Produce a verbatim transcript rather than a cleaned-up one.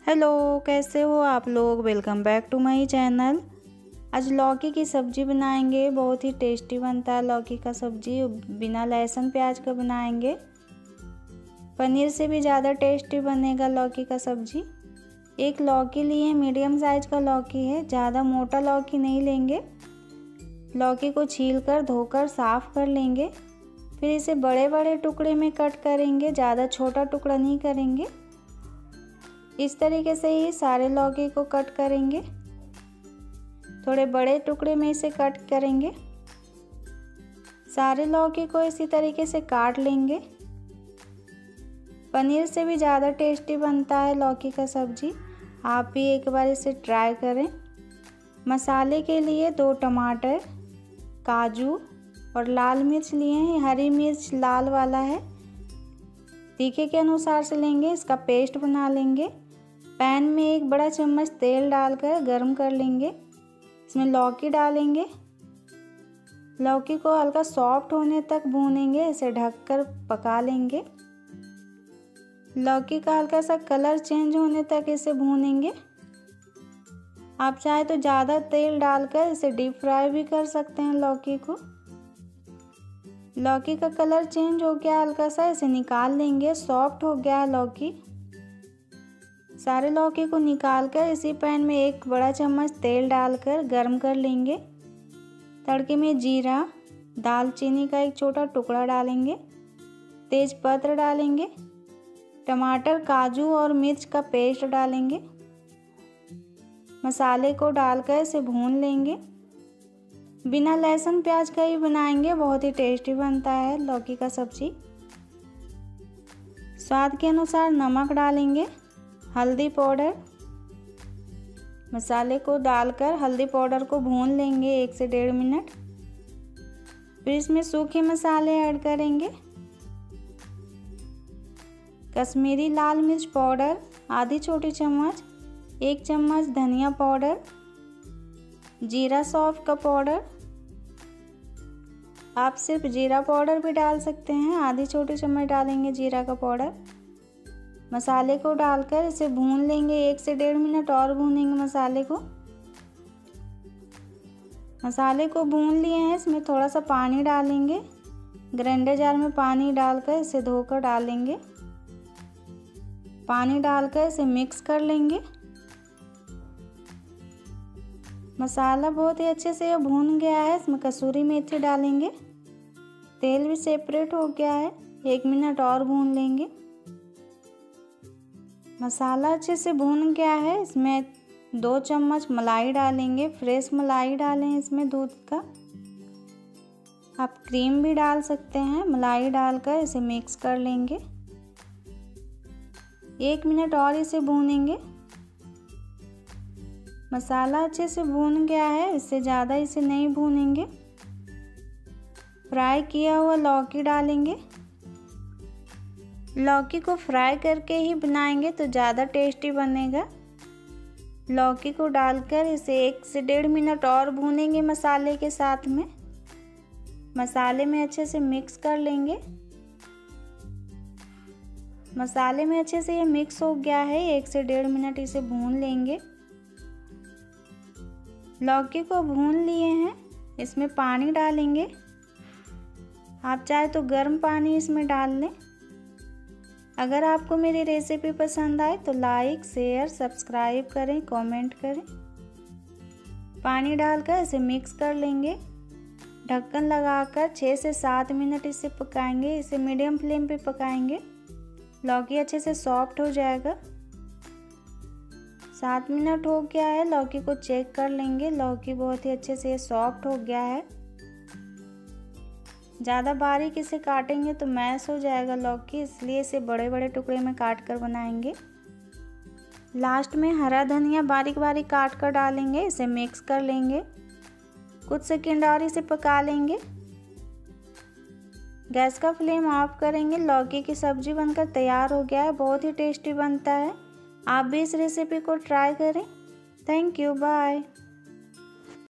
Hello, कैसे हो आप लोग। Welcome back to my channel. आज लौकी की सब्ज़ी बनाएंगे। बहुत ही टेस्टी बनता है लौकी का सब्ज़ी। बिना लहसुन प्याज का बनाएंगे। पनीर से भी ज़्यादा टेस्टी बनेगा लौकी का सब्ज़ी। एक लौकी लिए, मीडियम साइज का लौकी है, ज़्यादा मोटा लौकी नहीं लेंगे। लौकी को छीलकर धोकर साफ़ कर लेंगे। फिर इसे बड़े बड़े टुकड़े में कट करेंगे, ज़्यादा छोटा टुकड़ा नहीं करेंगे। इस तरीके से ही सारे लौकी को कट करेंगे। थोड़े बड़े टुकड़े में इसे कट करेंगे। सारे लौकी को इसी तरीके से काट लेंगे। पनीर से भी ज़्यादा टेस्टी बनता है लौकी का सब्ज़ी। आप भी एक बार इसे ट्राई करें। मसाले के लिए दो टमाटर, काजू और लाल मिर्च लिए हैं। हरी मिर्च लाल वाला है, तीखे के अनुसार से लेंगे। इसका पेस्ट बना लेंगे। पैन में एक बड़ा चम्मच तेल डालकर गरम कर लेंगे। इसमें लौकी डालेंगे। लौकी को हल्का सॉफ्ट होने तक भूनेंगे। इसे ढककर पका लेंगे। लौकी का हल्का सा कलर चेंज होने तक इसे भूनेंगे। आप चाहे तो ज़्यादा तेल डालकर इसे डीप फ्राई भी कर सकते हैं लौकी को। लौकी का कलर चेंज हो गया हल्का सा, इसे निकाल लेंगे। सॉफ्ट हो गया है लौकी। सारे लौकी को निकालकर इसी पैन में एक बड़ा चम्मच तेल डालकर गरम कर लेंगे। तड़के में जीरा, दालचीनी का एक छोटा टुकड़ा डालेंगे। तेजपत्र डालेंगे। टमाटर, काजू और मिर्च का पेस्ट डालेंगे। मसाले को डालकर इसे भून लेंगे। बिना लहसुन प्याज का ही बनाएंगे। बहुत ही टेस्टी बनता है लौकी का सब्जी। स्वाद के अनुसार नमक डालेंगे। हल्दी पाउडर, मसाले को डालकर हल्दी पाउडर को भून लेंगे एक से डेढ़ मिनट। फिर इसमें सूखे मसाले ऐड करेंगे। कश्मीरी लाल मिर्च पाउडर आधी छोटी चम्मच, एक चम्मच धनिया पाउडर, जीरा सौंफ का पाउडर। आप सिर्फ जीरा पाउडर भी डाल सकते हैं। आधी छोटी चम्मच डालेंगे जीरा का पाउडर। मसाले को डालकर इसे भून लेंगे। एक से डेढ़ मिनट और भूनेंगे मसाले को। मसाले को भून लिए हैं। इसमें थोड़ा सा पानी डालेंगे। ग्राइंडर जार में पानी डालकर इसे धोकर डालेंगे। पानी डालकर इसे मिक्स कर लेंगे। मसाला बहुत ही अच्छे से भून गया है। इसमें कसूरी मेथी डालेंगे। तेल भी सेपरेट हो गया है। एक मिनट और भून लेंगे। मसाला अच्छे से भून गया है। इसमें दो चम्मच मलाई डालेंगे। फ्रेश मलाई डालें इसमें, दूध का। आप क्रीम भी डाल सकते हैं। मलाई डालकर इसे मिक्स कर लेंगे। एक मिनट और इसे भूनेंगे। मसाला अच्छे से भून गया है। इससे ज़्यादा इसे नहीं भूनेंगे। फ्राई किया हुआ लौकी डालेंगे। लौकी को फ्राई करके ही बनाएंगे तो ज़्यादा टेस्टी बनेगा। लौकी को डालकर इसे एक से डेढ़ मिनट और भूनेंगे मसाले के साथ में। मसाले में अच्छे से मिक्स कर लेंगे। मसाले में अच्छे से ये मिक्स हो गया है। एक से डेढ़ मिनट इसे भून लेंगे। लौकी को भून लिए हैं। इसमें पानी डालेंगे। आप चाहे तो गर्म पानी इसमें डाल लें। अगर आपको मेरी रेसिपी पसंद आए तो लाइक, शेयर, सब्सक्राइब करें, कमेंट करें। पानी डालकर इसे मिक्स कर लेंगे। ढक्कन लगाकर छः से सात मिनट इसे पकाएंगे। इसे मीडियम फ्लेम पे पकाएंगे। लौकी अच्छे से सॉफ्ट हो जाएगा। सात मिनट हो गया है। लौकी को चेक कर लेंगे। लौकी बहुत ही अच्छे से सॉफ्ट हो गया है। ज़्यादा बारीक इसे काटेंगे तो मैश हो जाएगा लौकी, इसलिए इसे बड़े बड़े टुकड़े में काट कर बनाएंगे। लास्ट में हरा धनिया बारीक बारीक काट कर डालेंगे। इसे मिक्स कर लेंगे। कुछ सेकंड और इसे पका लेंगे। गैस का फ्लेम ऑफ करेंगे। लौकी की सब्ज़ी बनकर तैयार हो गया है। बहुत ही टेस्टी बनता है। आप भी इस रेसिपी को ट्राई करें। Thank you, bye.